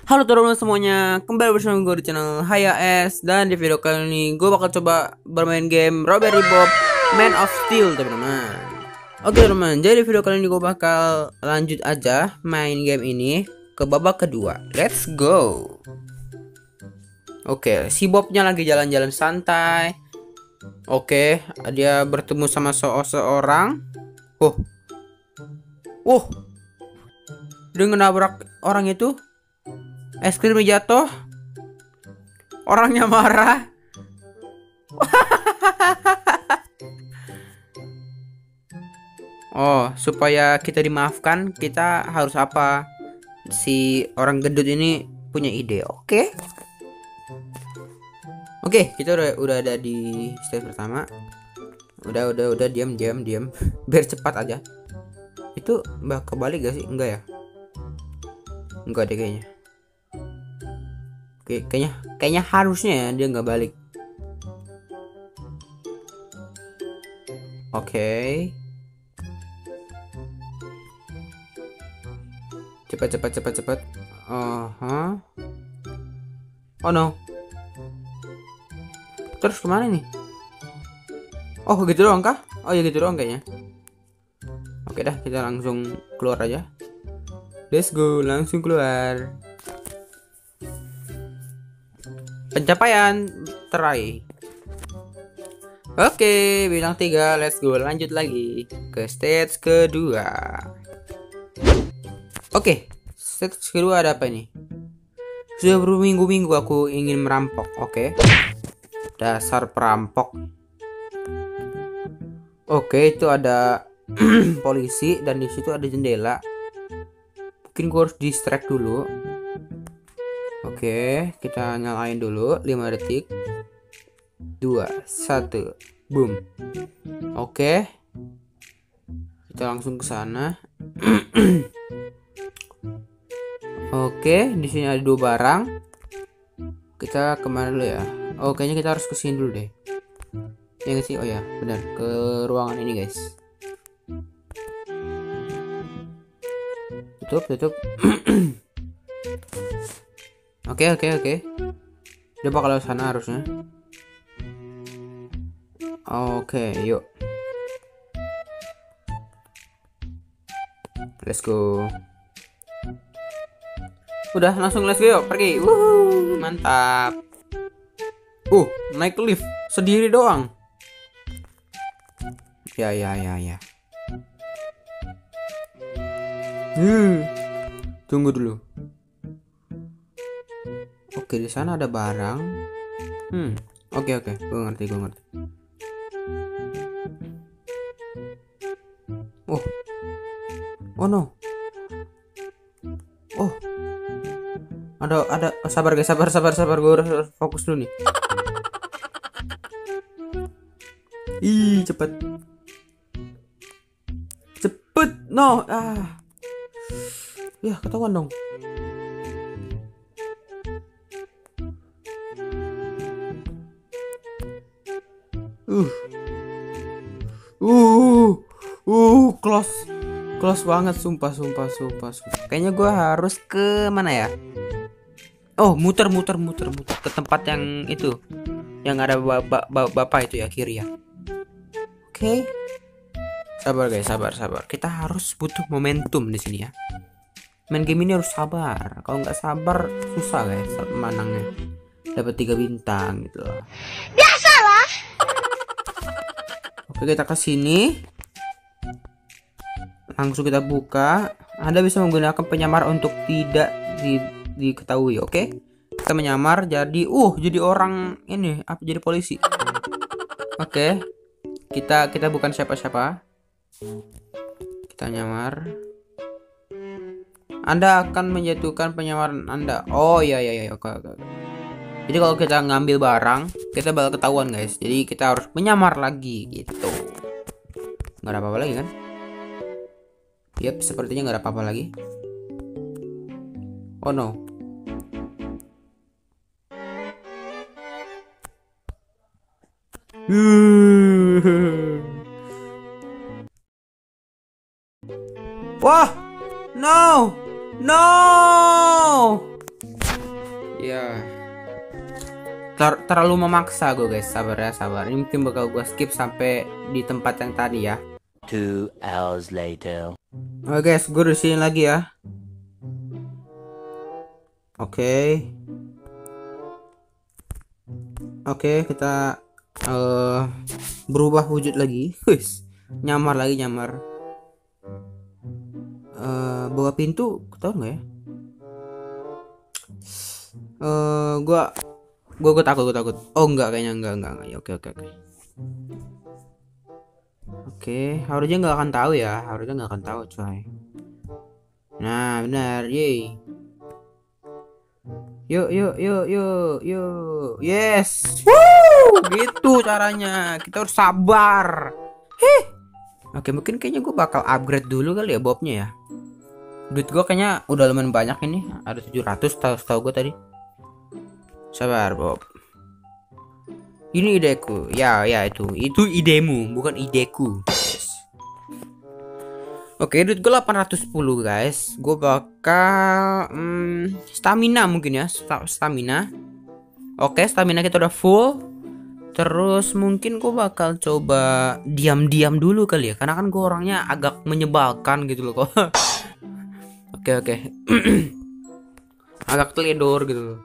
Halo teman-teman semuanya, kembali bersama gue di channel HayAS. Dan di video kali ini gue bakal coba bermain game Robbery Bob Man of Steel teman-teman. Oke teman-teman, jadi di video kali ini gue bakal lanjut aja main game ini ke babak kedua. Let's go. Oke, si Bobnya lagi jalan-jalan santai. Oke, dia bertemu sama seorang. Dia nabrak orang itu. Es krimnya jatuh. Orangnya marah. Oh, supaya kita dimaafkan, kita harus apa? Si orang gendut ini punya ide. Oke. Oke, kita udah ada di stage pertama. Udah diam. Biar cepat aja. Itu kebalik gak sih? Enggak ya? Enggak deh kayaknya. Oke, kayaknya harusnya ya dia nggak balik. Oke. Cepat. Oh no. Terus kemana nih? Oh gitu doang kah? Oh ya gitu doang kayaknya. Oke dah, kita langsung keluar aja. Let's go, langsung keluar. Pencapaian teraih. Oke, bintang 3. Let's go, lanjut lagi ke stage kedua. Oke, stage kedua ada apa ini? Sudah berminggu-minggu aku ingin merampok. Oke. Dasar perampok. Oke, itu ada polisi dan di situ ada jendela. Mungkin gua harus distract dulu. Oke, kita nyalain dulu 5 detik. 2, 1, boom. Oke. Kita langsung ke sana. Oke, di sini ada 2 barang. Kita kemana dulu ya? Oh, kayaknya kita harus ke sini dulu deh. Ya nggak sih? Oh ya, benar. Ke ruangan ini, guys. Tutup. Oke. Dia bakal ke sana harusnya. Oke, yuk. Let's go. Udah, langsung let's go yuk, pergi. Mantap. Naik lift sendiri doang. Ya. Tunggu dulu. Oke, di sana ada barang. Oke. Gue ngerti. Oh no. Oh. Ada sabar guys, sabar. Gue harus fokus dulu nih. Cepet. No. Ya, ketahuan dong. Close banget, sumpah. Kayaknya gue harus ke mana ya? Oh, muter ke tempat yang itu, yang ada bapak itu ya, kiri ya. Oke. Sabar guys, sabar. Kita harus butuh momentum di sini ya. Main game ini harus sabar. Kalau nggak sabar susah guys menangnya. Dapat 3 bintang gitu loh. Biasalah. Oke, kita ke sini. Langsung kita buka. Anda bisa menggunakan penyamar untuk tidak diketahui. Oke. Kita menyamar jadi orang ini, jadi polisi. Oke. Kita bukan siapa-siapa. Kita nyamar. Anda akan menjatuhkan penyamaran Anda. Oh iya. Oke. Jadi kalau kita ngambil barang, kita bakal ketahuan guys. Jadi kita harus menyamar lagi gitu. Nggak ada apa-apa lagi kan? Yap, sepertinya nggak ada apa-apa lagi. Oh no. Wah, no. ya. Terlalu memaksa gue guys, sabar ya, sabar. Ini mungkin bakal gue skip sampai di tempat yang tadi ya. 2 hours later. Oke guys, gue di sini lagi ya. Oke. Oke, kita berubah wujud lagi. Wis, nyamar lagi, nyamar. Bawa pintu, ketahuan nggak ya? Gue takut. Oh enggak, kayaknya enggak. Ya, oke. Oke, harusnya nggak akan tahu ya, coy. Nah, benar, yeay. Yuk. Yes. Woo! Gitu caranya. Kita harus sabar. Oke, mungkin kayaknya gue bakal upgrade dulu kali ya Bobnya ya. Duit gue kayaknya udah lumayan banyak ini. Ada 700 tahu gue tadi. Sabar, Bob. Ini ideku. Ya, itu idemu, bukan ideku. Yes. Oke, duit gue 810 guys. Gue bakal stamina mungkin ya, stamina. Oke, stamina kita udah full. Terus mungkin gue bakal coba diam-diam dulu kali ya, karena kan gue orangnya agak menyebalkan gitu loh kok. Oke. Agak teledor gitu loh.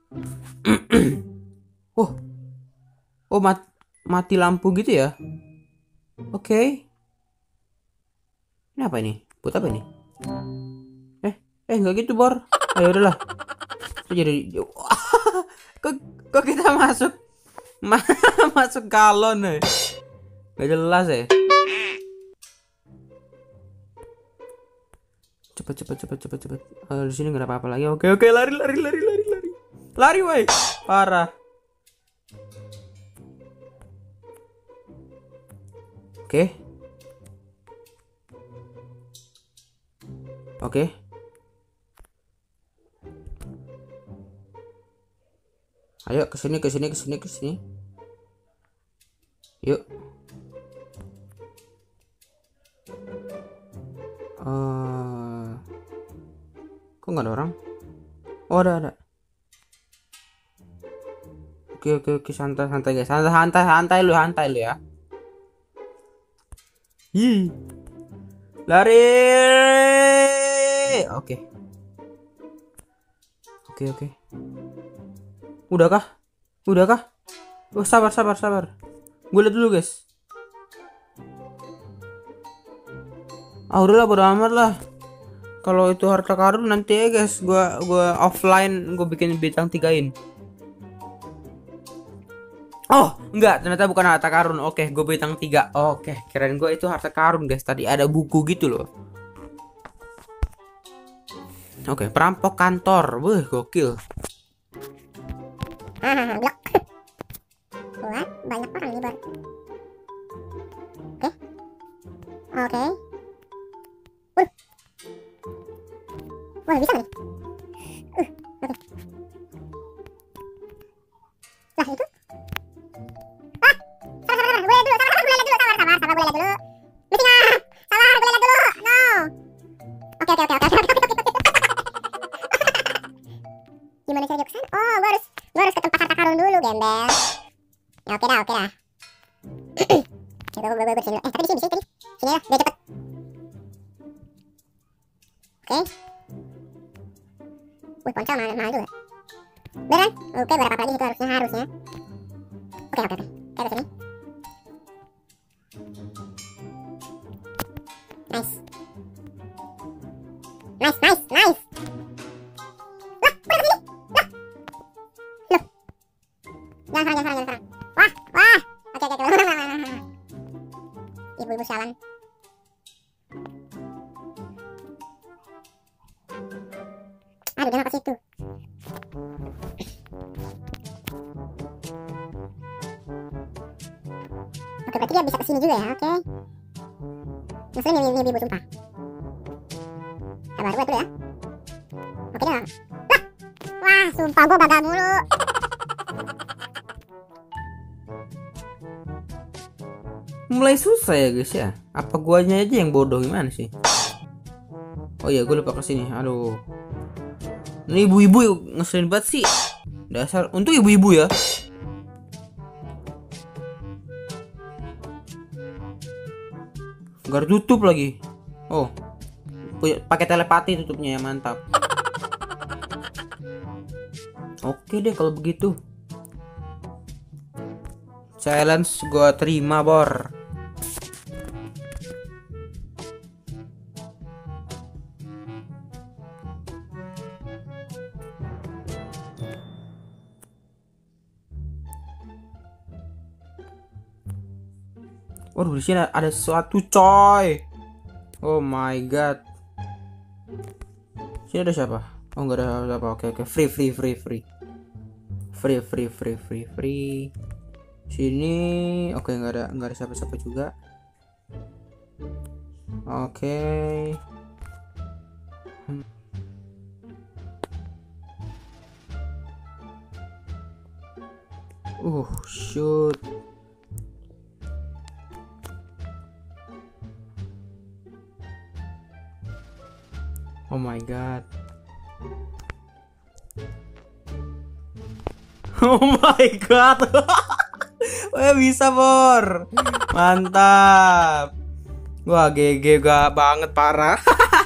Oh, mati lampu gitu ya. Oke. Ini apa ini? Buat apa ini? Enggak gitu, Bor. Ayo udahlah. Jadi kok kita masuk galon gak jelas ya. Cepet. Di sini nggak ada apa-apa lagi. Oke, lari woi, parah. Oke. Ayo kesini. Yuk. Kok nggak ada orang? Oh, ada. Oke, santai guys. Santai lu ya. Lari. Oke. Udahkah? Oh, sabar. Gue lihat dulu guys. Udahlah, bodo amat lah. Kalau itu harta karun nanti ya guys, gua offline, gue bikin bintang 3-in. Oh, enggak, ternyata bukan harta karun. Oke, gue bintang 3. Oke, kirain gue itu harta karun guys. Tadi ada buku gitu loh. Oke, perampok kantor. Wih, gokil. Blok. Buat banyak orang nih, Bor. Oke. Wah, bisa nih. Oke. Lah itu. Sabar, gue lihat dulu. Sabar, gue lihat dulu. Missing up. Sabar, gue lihat dulu. No. Oke. Gimana cara joksan? Oh, gue harus ke tempat harta karun dulu, gembel. Ya, oke dah. Coba gue sini. Tapi di sini tadi. Sini ya, biar cepet. Oke. Wih, ponsel mahal juga. Beneran? Oke, berapa lagi itu harusnya. Oke. Kita sini. Nice. Lah, udah kesini. Lah. Loh. Jangan serang. Wah. Oke. Ibu-ibu sialan. Aduh, dia nggak ke situ. Oke, berarti dia bisa kesini juga ya. Oke. Maksudnya ini ibu sumpah. Sabar, gue dulu ya. Oke dah. Wah, sumpah gue gagal mulu. Mulai susah ya guys ya. Apa guanya aja yang bodoh, gimana sih? Oh iya, gue lupa kesini. Aduh. Ini ibu-ibu ngeselin banget sih. Dasar, untuk ibu-ibu ya. Gak tutup lagi. Oh, pakai telepati tutupnya ya, mantap. Oke deh kalau begitu. Challenge gua terima, Bor. Waduh, di sini ada sesuatu, coy. Oh my god. Sini ada siapa? Oh, nggak ada apa. Oke. Free. Sini, oke, nggak ada siapa-siapa juga. Oke. Shoot. Oh my god. Oh my god. Wah, bisa, Bor. Mantap. Wah, GG gak banget, parah.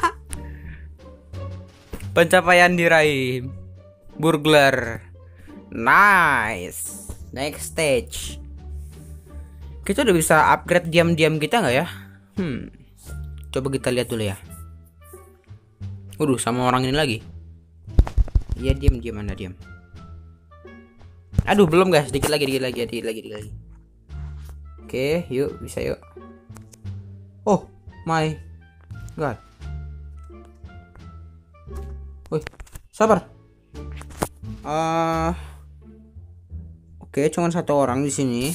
Pencapaian diraih. Burglar. Nice. Next stage. Kita udah bisa upgrade diam-diam kita nggak ya? Coba kita lihat dulu ya. Waduh, sama orang ini lagi. Iya, diam Anda, diam. Aduh, belum guys, dikit lagi. Oke, yuk, bisa yuk. Oh my god. Woi, sabar. Oke, cuma satu orang di sini.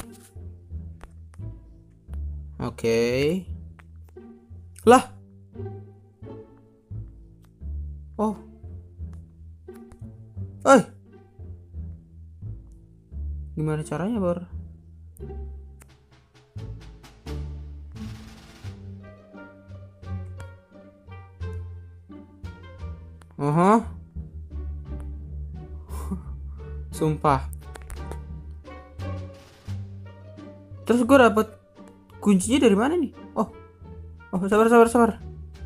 Oke. Lah. Oh. Gimana caranya, Bor? Sumpah. Terus gue dapet kuncinya dari mana nih? Oh, sabar.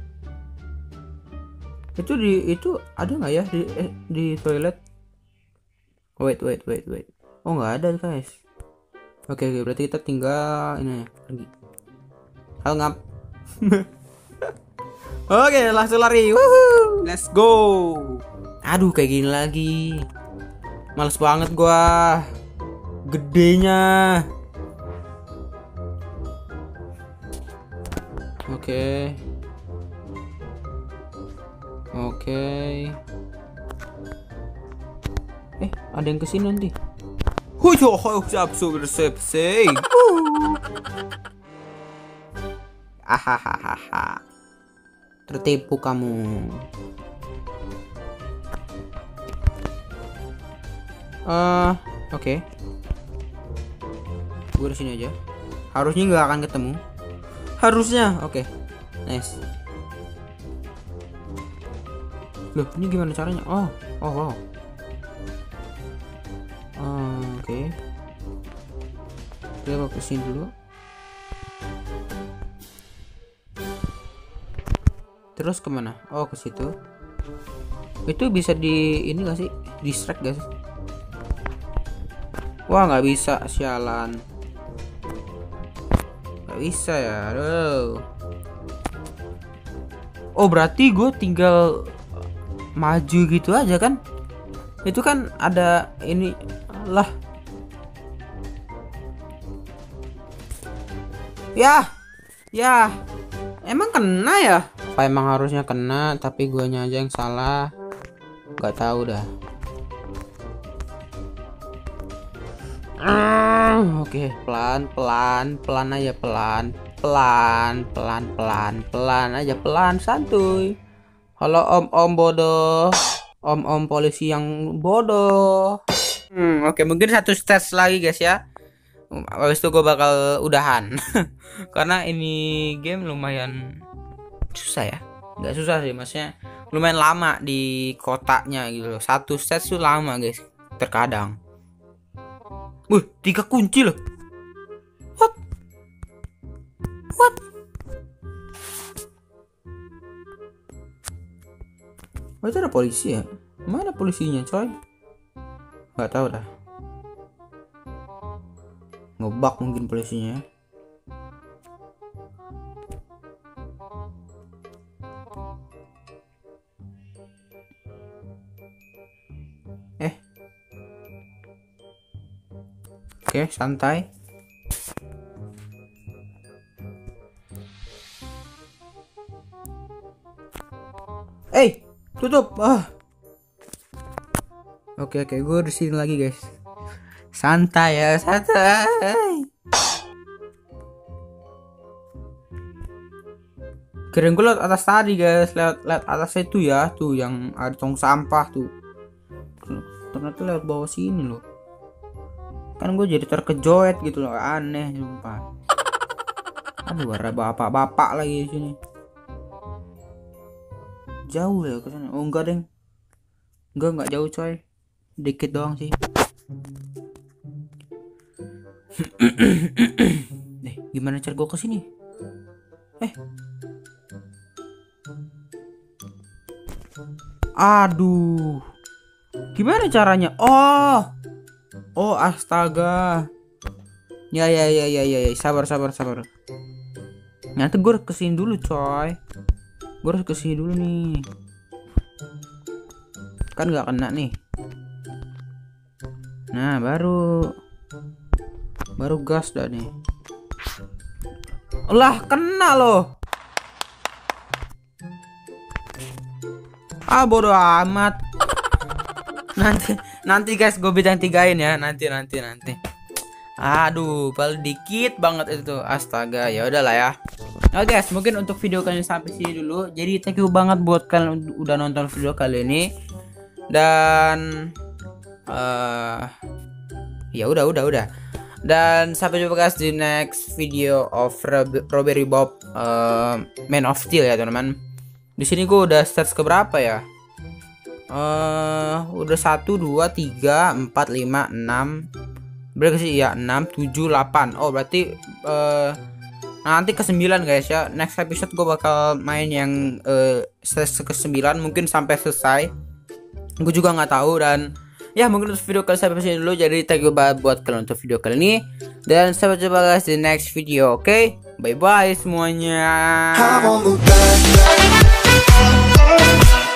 Itu ada nggak ya di toilet? Wait. Oh, nggak ada, guys. Oke, berarti kita tinggal ini pergi. Hal ngap. Oke, langsung lari. Woohoo, let's go. Aduh, kayak gini lagi. Males banget gua. Gedenya. Oke. Ada yang kesini nanti. Ahahaha. Tertipu kamu. Oke. Gue di sini aja. Harusnya nggak akan ketemu. Harusnya. Oke. Nice. Loh, ini gimana caranya? Oh, wow. Oke. Kita bawa ke sini dulu. Terus kemana? Oh, ke situ. Itu bisa di ini gak sih? Distract gak sih? Wah, nggak bisa, sialan. Nggak bisa ya, aduh. Oh, berarti gue tinggal maju gitu aja kan? Itu kan ada ini lah. Ya. Emang kena ya? Apa emang harusnya kena, tapi guanya aja yang salah? Gak tahu dah. Oke, pelan aja, pelan aja, santuy. Halo om bodoh, om polisi yang bodoh. Oke, mungkin satu stage lagi guys ya. Habis itu gue bakal udahan. Karena ini game lumayan susah ya. Nggak susah sih, maksudnya lumayan lama di kotaknya gitu loh. Satu stage tuh lama guys. terkadang. 3 kunci loh. What? Oh, itu ada polisi ya? Mana polisinya coy? Gak tahu dah. Ngebug mungkin polisinya. Oke, santai. Tutup. Oke, gue di sini lagi guys. Santai ya, santai. Keren gue lewat atas tadi guys, lewat atas itu ya, tuh yang ada tong sampah tuh. Ternyata lewat bawah sini loh. Kan gue jadi terkejoet gitu loh, aneh sumpah. Aduh, ada bapak-bapak lagi di sini. Jauh ya ke sana. Oh enggak deng. Enggak jauh coy. Dikit doang sih. Gimana cara gue ke sini? Aduh. Gimana caranya? Oh, astaga. Ya. Sabar. Nanti gue kesini dulu coy. Gue harus kesini dulu nih. Kan nggak kena nih. Nah baru gas dah nih. Lah kena loh. Bodo amat. Nanti guys, gue bintang 3-in ya. Nanti. Aduh, paling dikit banget itu. Astaga, ya udahlah ya. Oke guys, mungkin untuk video kali ini sampai sini dulu. Jadi thank you banget buat kalian udah nonton video kali ini. Dan ya udah. Dan sampai jumpa guys di next video of Robbery Bob Man of Steel ya teman-teman. Di sini gue udah stats ke berapa ya? Udah 1 2 3 4 5 6. Berarti sih ya 6 7 8. Oh berarti nanti ke 9 guys ya. Next episode gue bakal main yang stage ke 9 mungkin sampai selesai. Gue juga nggak tahu. Dan ya mungkin untuk video kali sampai sini dulu. Jadi thank you banget buat kalian untuk video kali ini. Dan sampai jumpa guys di next video. Oke, bye bye semuanya.